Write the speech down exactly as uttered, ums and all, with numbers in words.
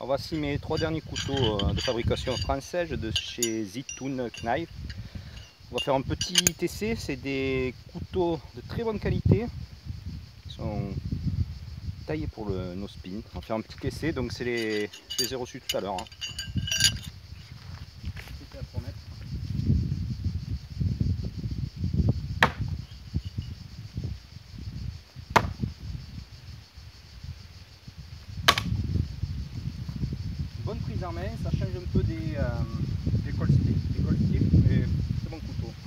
Alors voici mes trois derniers couteaux de fabrication française de chez Zitoun Knife. On va faire un petit essai, c'est des couteaux de très bonne qualité qui sont taillés pour le no spin. On va faire un petit essai, donc c'est les, je les ai reçus tout à l'heure. Hein. C'était à promettre. Bonne prise en main, ça change un peu des, euh, des cold strip, des cold strip, mais très bon couteau.